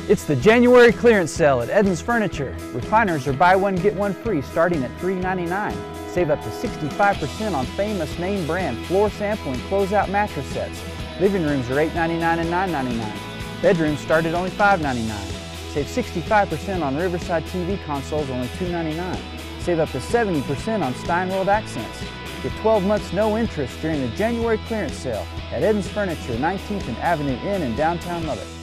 It's the January clearance sale at Eddin's Furniture. Recliners are buy one, get one free starting at $3.99. Save up to 65% on famous name brand floor sample and closeout mattress sets. Living rooms are $8.99 and $9.99. Bedrooms start at only $5.99. Save 65% on Riverside TV consoles, only $2.99. Save up to 70% on Steinweld accents. Get 12 months no interest during the January clearance sale at Eddin's Furniture, 19th and Avenue Inn in downtown Lubbock.